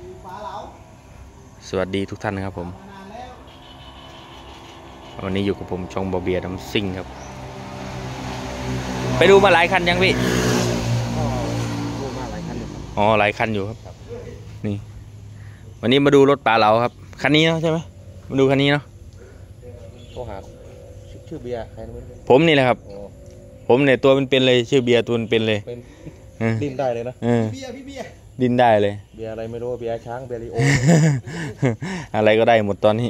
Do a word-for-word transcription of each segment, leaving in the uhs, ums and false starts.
สวัสดีทุกท่านนะครับผมวันนี้อยู่กับผมช่องบอเบียร์ดัมซิ่งครับไปดูมาหลายคันยังพี่ดูมาหลายคันอยู่ครับอ๋อหลายคันอยู่ครับนี่วันนี้มาดูรถปลาเหลาครับคันนี้เนาะใช่ไหมมาดูคันนี้เนาะโทรหาชื่อเบียร์ใครรู้ไหมผมนี่แหละครับผมเนี่ยตัวเป็นๆเลยชื่อเบียร์ตัวเป็นๆเลยดิ้นได้เลยนะเบียร์พี่เบียร์ดิ้นได้เลยเบียร์อะไรไม่รู้เบียร์ช้างเบียร์ลิโออะไรก็ได้หมดตอนนี้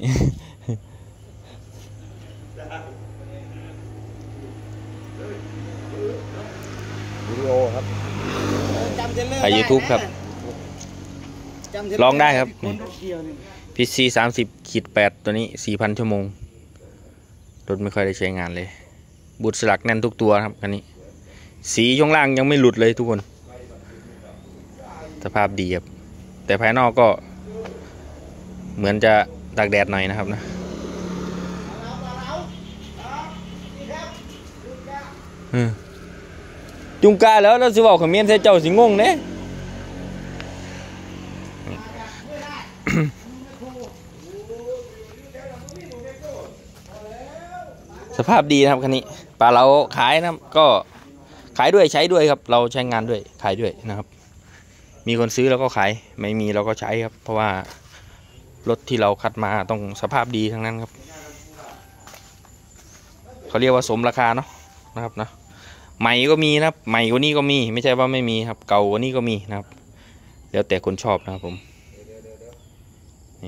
วิดีโอครับถ่ายยูทูบครับลองได้ครับพีซีสามสิบขีดแปดตัวนี้สี่พันชั่วโมงรถไม่ค่อยได้ใช้งานเลยบุตรสลักแน่นทุกตัวครับคันนี้สีช่วงล่างยังไม่หลุดเลยทุกคนสภาพดีครับแต่ภายนอกก็เหมือนจะตากแดดหน่อยนะครับนะจุงกาแล้วเราสิบอกขมิ้นใส่เจ้าสิงงเนี่ยสภาพดีนะครับคันนี้ปลาเราขายนะก็ขายด้วยใช้ด้วยครับเราใช้งานด้วยขายด้วยนะครับมีคนซื้อแล้วก็ขายไม่มีเราก็ใช้ครับเพราะว่ารถที่เราคัดมาต้องสภาพดีทั้งนั้นครับเขาเรียกว่าสมราคาเนาะนะครับนะใหม่ก็มีนะครับใหม่กว่านี้ก็มีไม่ใช่ว่าไม่มีครับเก่ากว่านี้ก็มีนะครับแล้วแต่คนชอบนะครับผมนี่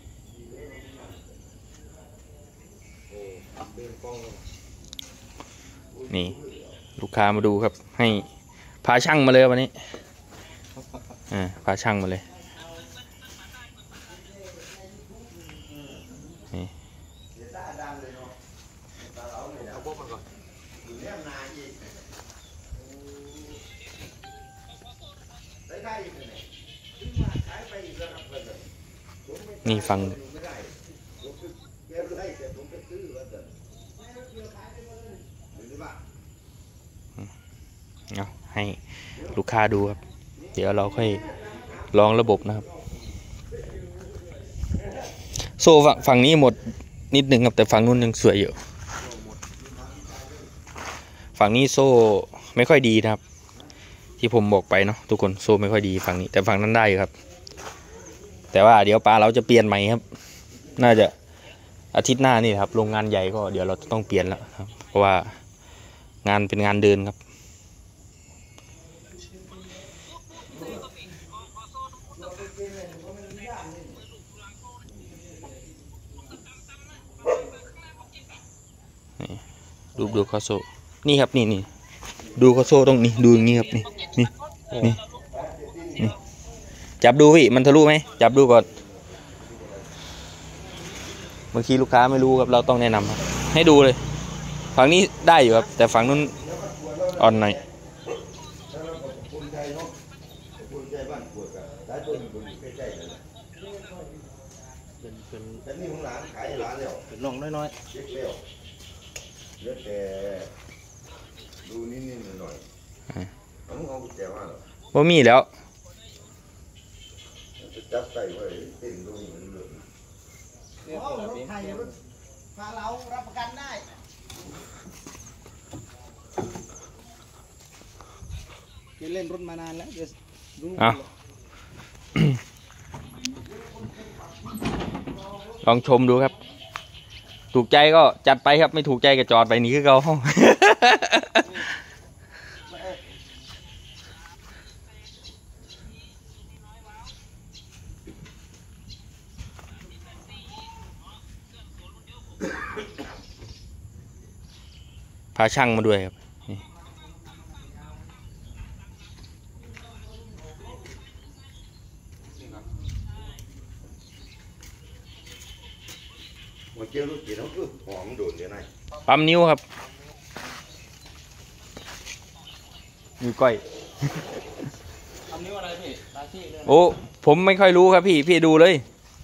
นี่ลูกค้ามาดูครับให้พาช่างมาเลยวันนี้อ่าพาช่างมาเลยนี่นี่ฟังเอาให้ลูกค้าดูครับเดี๋ยวเราค่อยลองระบบนะครับโซ่ฝั่งฝั่งนี้หมดนิดนึงครับแต่ฝั่งนู้นยังสวยอยู่ฝั่งนี้โซ่ไม่ค่อยดีนะครับที่ผมบอกไปเนาะทุกคนโซ่ไม่ค่อยดีฝั่งนี้แต่ฝั่งนั้นได้ครับแต่ว่าเดี๋ยวปลาเราจะเปลี่ยนใหม่ครับน่าจะอาทิตย์หน้านี่ครับโรงงานใหญ่ก็เดี๋ยวเราต้องเปลี่ยนแล้วครับเพราะว่างานเป็นงานเดินครับดูดูข้อโซ่นี่ครับนี่นี่ดูข้อโซ่ตรงนี้ดูอย่างนี้ครับนี่นี่นี่นี่จับดูพี่มันทะลุไหมจับดูก่อนบางทีลูกค้าไม่รู้ครับเราต้องแนะนำครับให้ดูเลยฝั่งนี้ได้อยู่ครับแต่ฝั่งนู้นอ่อนหน่อยเป็นเป็นเป็นนี่ของร้านขายร้านเดียวเป็นลงน้อยๆเช็คเร็วเยอะแต่ดูนิดนิดหน่อยๆต้องเอากุญแจมาหรอว่ามีแล้วจะจับใส่ไว้เต็มดูเหมือนเดิมรถไทยรถพาเรารับประกันได้จะเล่นรถมานานแล้วจะรู้ลองชมดูครับถูกใจก็จัดไปครับไม่ถูกใจก็จอดไปนี่คือเขาพาช่างมาด้วยครับปั๊มนิ้วครับนิ้วก้อยปั๊มนิ้วอะไรพี่โอ้ผมไม่ค่อยรู้ครับพี่พี่ดูเลย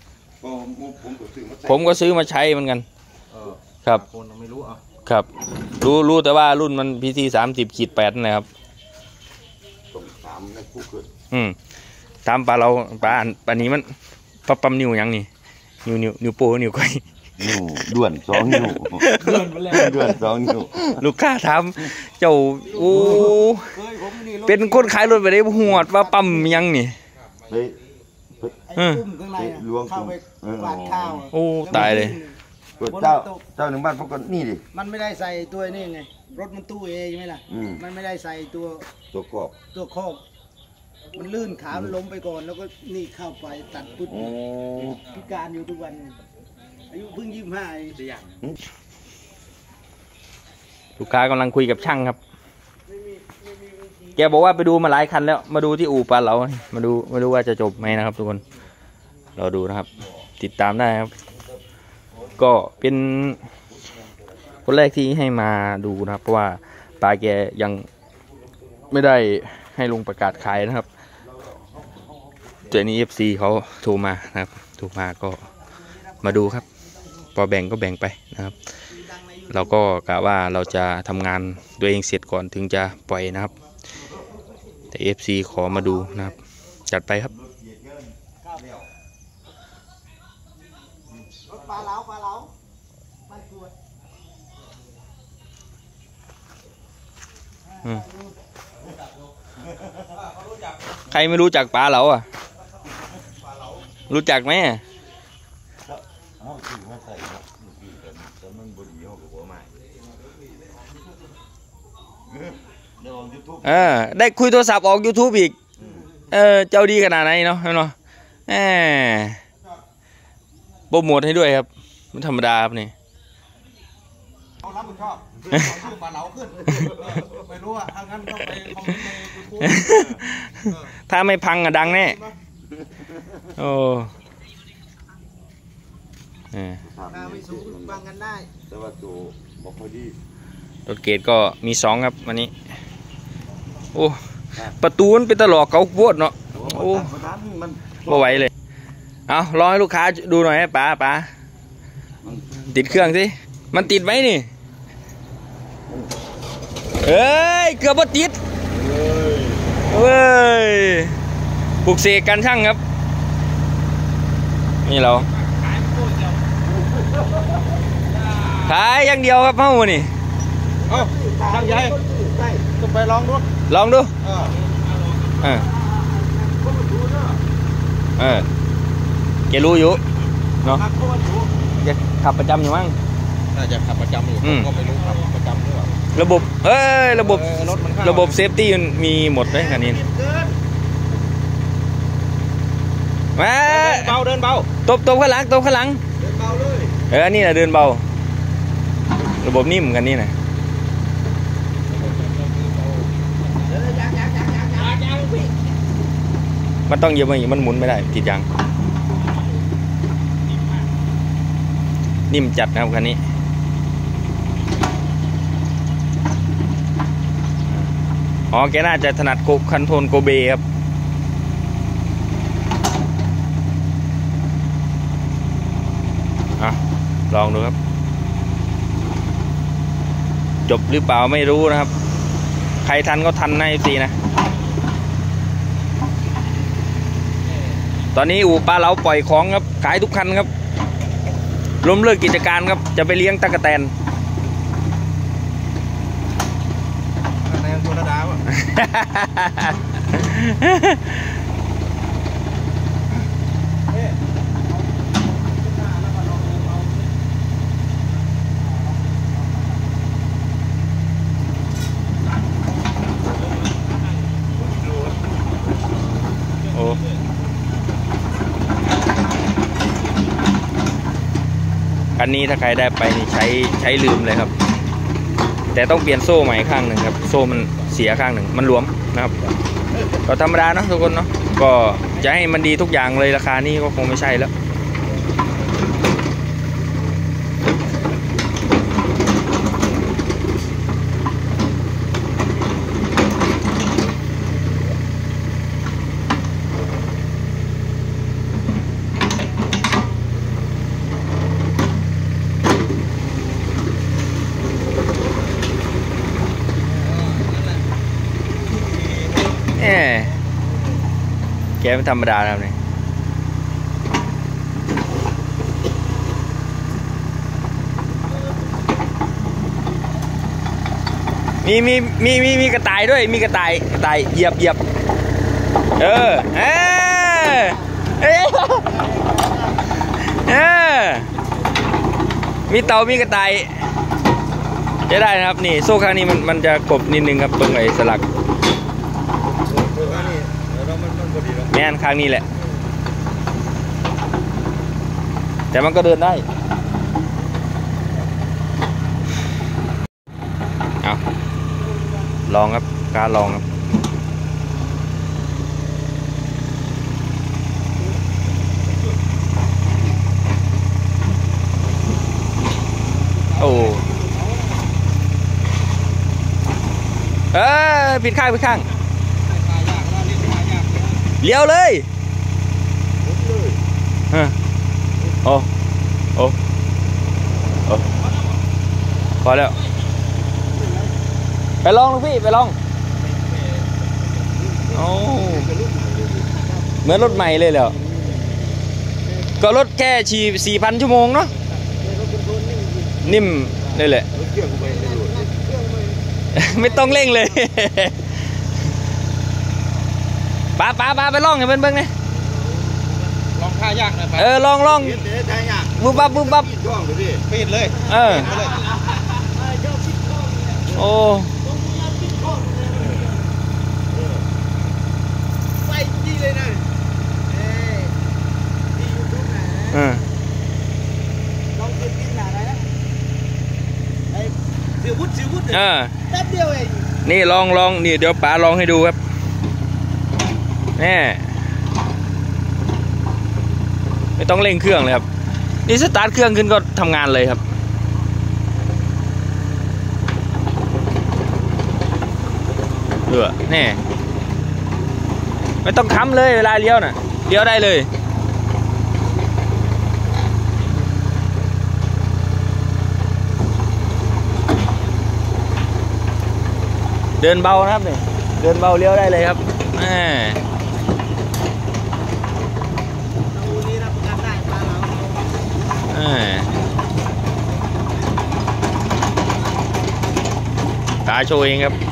ผมก็ซื้อมาใช้เหมือนกันครับคนไม่รู้อ่ะครับรู้รู้แต่ว่ารุ่นมันพีซีสามสิบขีดแปดนั่นแหละครับสามในคู่เกิดอืมตามปลาเราปลาอันปลานี้มันปลาปั๊มนิ้วยังนี่นิ้วนิ้วนิ้วโป้นิ้วก้อยนิ้วด่วนสองนิ้วด่วนไปแล้วด่วนสองนิ้วลูกค้าถามเจ้าโอ้เป็นคนขายรถไปได้หัวดว่าปั๊มยังนี่เฮ้ยไอ้กุ้มข้างในเข้าไปกวาดข้าวโอ้ตายเลยเจ้าเจ้าหนึ่งบ้านพวกกันนี่ดิมันไม่ได้ใส่ตัวนี่ไงรถมันตู้เอใช่ไหมล่ะมันไม่ได้ใส่ตัวตัวกรอบตัวครอบมันลื่นขามันล้มไปก่อนแล้วก็นี่เข้าไปตัดปุ๊บพิการอยู่ทุกวันอายุเพิ่งยี่สิบห้าลูกค้ากำลังคุยกับช่างครับแกบอกว่าไปดูมาหลายคันแล้วมาดูที่อู่ปลาเรามาดูมาดูว่าจะจบไหมนะครับทุกคนเราดูนะครับติดตามได้ครับก็เป็นคนแรกที่ให้มาดูนะครับเพราะว่าปลาแกยังไม่ได้ให้ลงประกาศขายนะครับตัวนี้ เอฟ ซี เขาโทรมานะครับโทรมาก็มาดูครับพอแบ่งก็แบ่งไปนะครับเราก็กะว่าเราจะทำงานตัวเองเสร็จก่อนถึงจะปล่อยนะครับแต่ เอฟ ซี ขอมาดูนะครับจัดไปครับปลาเล้าปลาเล้าปลาขวดใครไม่รู้จักปลาเหลาอ่ะรู้จักไหมเออได้คุยโทรศัพท์ออก ยูทูบ อีกเออเจ้าดีขนาดไหนเนาะเนาะแหมโปรโมทให้ด้วยครับไม่ธรรมดาครับนี่เขารับผิดชอบชื่อปลาเหลาขึ้นไม่รู้อ่ะถ้างั้นต้องไปคอมเมนต์ในยูทูบถ้าไม่พังอะดังแน่โอ้ถ้าไม่สูงฟังกันได้แต่ว่าตัวบอกพอดีรถเกตก็มีสองครับวันนี้โอ้ประตูมันเป็นตลอกเกาโวดเนาะโอ้บ่ไหวเลยเอารอให้ลูกค้าดูหน่อยให้ป๋าป๋าติดเครื่องสิมันติดไหมนี่เอ้ยเกือบว่าติดเฮ้ยปลุกเสกกันช่างครับนี่เราขายอย่างเดียวครับเฮ้านี่ช่างใหญ่ต้องไปลองดูลองดูเออเออแกรู้อยู่เนาะแกขับประจำอยู่มั้งน่าจะขับประจำอยู่ก็ไม่รู้ขับประจำหรือเปล่าระบบเอ้ยระบบระบบเซฟตี้มันมีหมดเลยคันนี้มาเบาเดินเบาตบตบข้างหลังตบข้างหลังเดินเบาเลยเออนี่แหละเดินเบาระบบนิ่มกันนี่นะมันต้องเยอะมากมันหมุนไม่ได้ติดยางนิ่มจัดนะครับคันนี้อ๋อแกน่าจะถนัดโกคันโทนโกเบครับอ่ะลองดูครับจบหรือเปล่าไม่รู้นะครับใครทันก็ทันในสีนะตอนนี้อู่ปลาเราปล่อยของครับขายทุกคันครับล้มเลิกกิจการครับจะไปเลี้ยงตะกะแตนตะกะแตนโซดาป่ะโอ้คันนี้ถ้าใครได้ไปนี่ใช้ใช้ลืมเลยครับแต่ต้องเปลี่ยนโซ่ใหม่ข้างหนึ่งครับโซ่มันเสียข้างหนึ่งมันหลวมนะครับก็ธรรมดานะทุกคนเนาะก็จะให้มันดีทุกอย่างเลยราคานี้ก็คงไม่ใช่แล้วแกไม่ธรรมดาครับเนี่ยมีมีมีมีมีกระต่ายด้วยมีกระต่ายกระต่ายเหยียบเหยียบเออเออเออเออมีเต่ามีกระต่ายจะได้นะครับนี่โซ่ข้างนี้มันมันจะกบนิดนึงครับตรงไอ้สลักแม่นข้างนี้แหละแต่มันก็เดินได้เอาลองครับการลองครับโอ้เออผิดข้างผิดข้างเลี้ยวเลยฮะโอ้โอ้โอ้พอแล้วไปลองลูกพี่ไปลองโอ้เหมือนรถใหม่เลยแล้วก็รถแค่ฉี่สี่พันชั่วโมงเนาะนิ่มเลยแหละไม่ต้องเร่งเลยป้าป้าป้าไปลองให้เบิ้งเบิ้งเลยลองท่ายากหน่อยเออลองลองบุบบับบุบบับปิดเลยเออโอ้ไฟดีเลยนะเอ้ดียูทูบนะเออลองกินกินหนาอะไรนะไอ้เสียวุฒิเสียวุฒิเออแป๊บเดียวเองนี่ลองลองนี่เดี๋ยวป๋าลองให้ดูครับนี่ไม่ต้องเร่งเครื่องเลยครับนี่สตาร์ทเครื่องขึ้นก็ทำงานเลยครับเออนี่ไม่ต้องค้ำเลยเวลาเลี้ยวน่ะเลี้ยวได้เลยเดินเบานะครับนี่เดินเบาเลี้ยวได้เลยครับแม่ตาโชว์เองครับ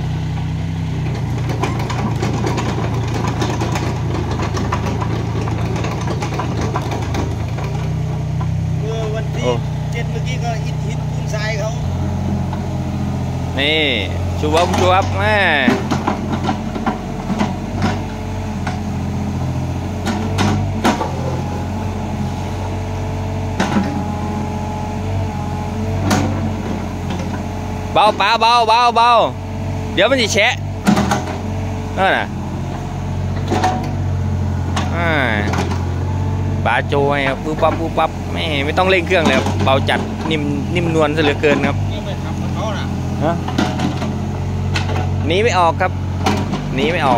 เมื่อวันที่เจ็ดเมื่อกี้ก็ฮิตฮิตคุณชายเขานี่ชูวับชูวับแม่เบาป๋าเบาเบาเบาเดี๋ยวมันจะแฉะนั่นน่ะป๋าโจยครับปุ๊บปั๊บปุ๊บปั๊บไม่ไม่ต้องเร่งเครื่องเลยเบาจัดนิ่มนิ่มนวลซะเหลือเกินครับฮะหนีไม่ออกครับหนีไม่ออก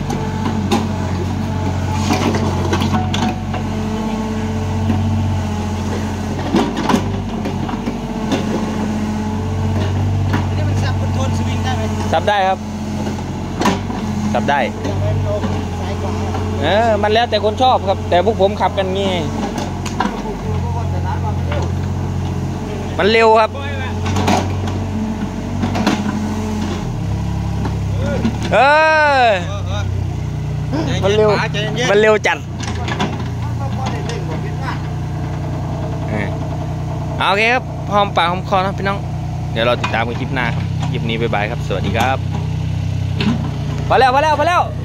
ซับได้ครับซับได้เออมันแล้วแต่คนชอบครับแต่พวกผมขับกันงี้มันเร็วครับเออมันเร็วมันเร็วจัดโอเคครับหอมปากหอมคอนะพี่น้องเดี๋ยวเราติดตามกันคลิปหน้าครับคลิปนี้บ๊ายบายครับสวัสดีครับพอแล้วพอแล้วพอแล้ว